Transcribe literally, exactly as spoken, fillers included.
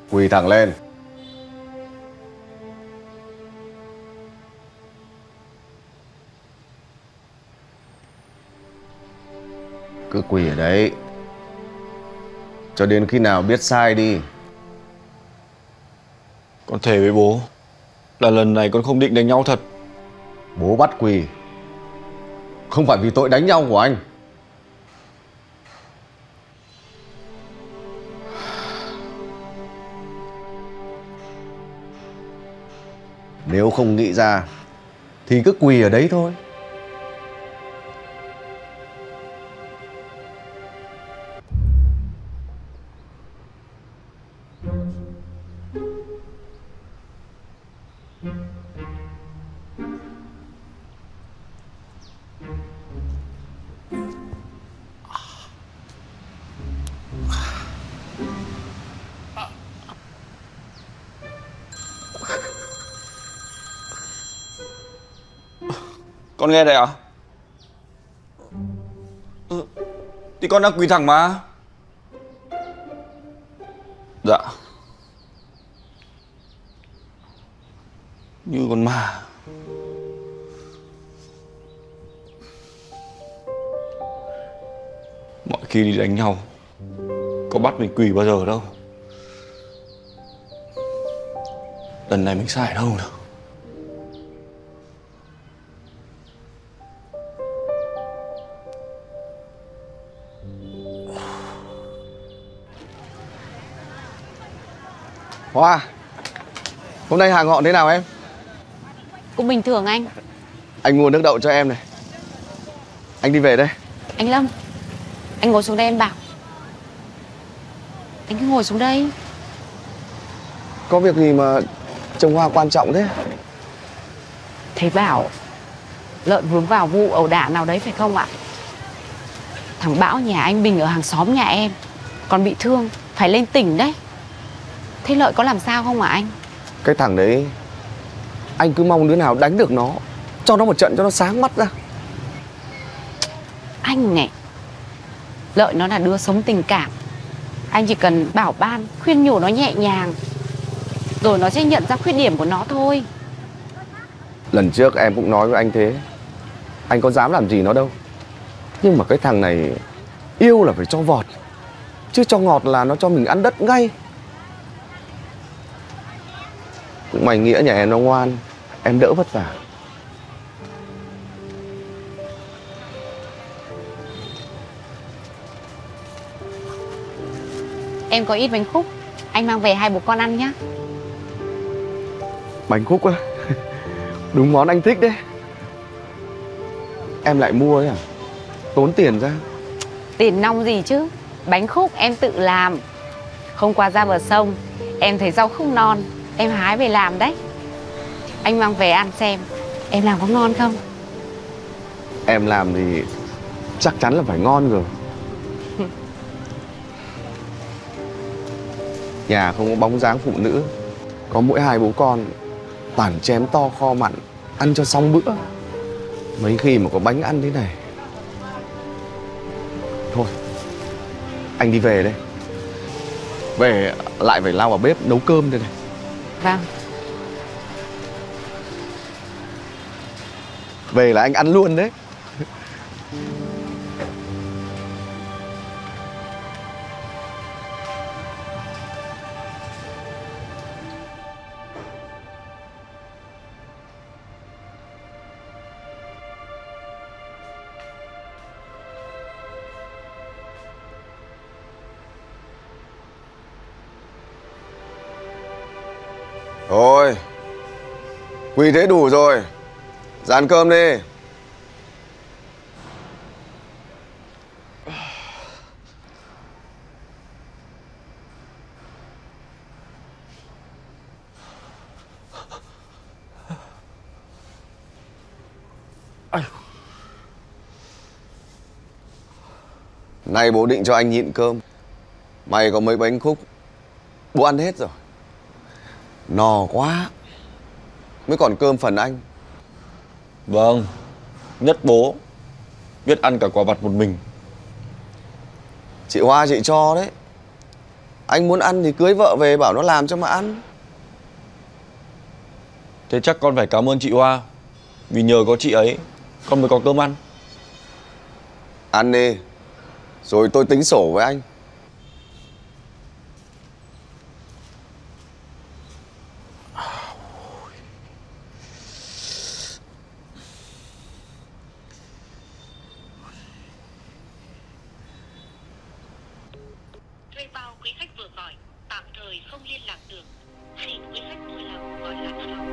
Quỳ thẳng lên. Cứ quỳ ở đấy cho đến khi nào biết sai đi. Con thề với bố là lần này con không định đánh nhau thật. Bố bắt quỳ không phải vì tội đánh nhau của anh. Nếu không nghĩ ra thì cứ quỳ ở đấy thôi. Con nghe đây à? Ừ, thì con đang quỳ thẳng mà. Dạ. Như con ma. Mọi khi đi đánh nhau có bắt mình quỳ bao giờ đâu. Lần này mình sai ở đâu đâu. Hoa, hôm nay hàng họ thế nào em? Cũng bình thường anh. Anh mua nước đậu cho em này. Anh đi về đây. Anh Lâm, anh ngồi xuống đây em bảo. Anh cứ ngồi xuống đây. Có việc gì mà trồng hoa quan trọng thế? Thấy bảo lợn vướng vào vụ ẩu đả nào đấy phải không ạ? Thằng Bão nhà anh Bình ở hàng xóm nhà em còn bị thương, phải lên tỉnh đấy. Thế Lợi có làm sao không hả anh? Cái thằng đấy anh cứ mong đứa nào đánh được nó, cho nó một trận cho nó sáng mắt ra. Anh này, Lợi nó là đứa sống tình cảm. Anh chỉ cần bảo ban, khuyên nhủ nó nhẹ nhàng, rồi nó sẽ nhận ra khuyết điểm của nó thôi. Lần trước em cũng nói với anh thế. Anh có dám làm gì nó đâu. Nhưng mà cái thằng này yêu là phải cho vọt, chứ cho ngọt là nó cho mình ăn đất ngay. Cũng may Nghĩa nhà em nó ngoan, em đỡ vất vả. Em có ít bánh khúc, anh mang về hai bố con ăn nhá. Bánh khúc á? Đúng món anh thích đấy. Em lại mua ấy à? Tốn tiền ra. Tiền nong gì chứ, bánh khúc em tự làm. Hôm qua ra bờ sông, em thấy rau khúc non, em hái về làm đấy. Anh mang về ăn xem, em làm có ngon không? Em làm thì chắc chắn là phải ngon rồi. Nhà không có bóng dáng phụ nữ, có mỗi hai bố con, toàn chén to kho mặn, ăn cho xong bữa. Mấy khi mà có bánh ăn thế này. Thôi, anh đi về đây. Về lại phải lao vào bếp nấu cơm đây này. Vâng. Về là anh ăn luôn đấy. Thôi, quỳ thế đủ rồi. Ra ăn cơm đi. Nay bố định cho anh nhịn cơm. Mày có mấy bánh khúc, bố ăn hết rồi. No quá. Mới còn cơm phần anh. Vâng, nhất bố biết ăn cả quả vặt một mình. Chị Hoa chị cho đấy. Anh muốn ăn thì cưới vợ về bảo nó làm cho mà ăn. Thế chắc con phải cảm ơn chị Hoa. Vì nhờ có chị ấy con mới có cơm ăn. Ăn đi, rồi tôi tính sổ với anh. Thuê bao quý khách vừa gọi tạm thời không liên lạc được. Xin quý khách vui lòng gọi lại sau.